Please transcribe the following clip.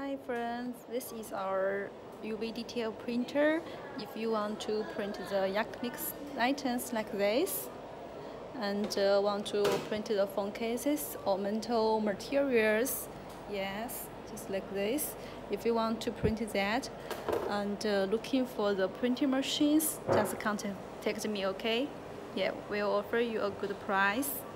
Hi friends, this is our UV detail printer. If you want to print the ethnic items like this and want to print the phone cases, ornamental materials, yes, just like this. If you want to print that and looking for the printing machines, just contact me, okay? Yeah, we'll offer you a good price.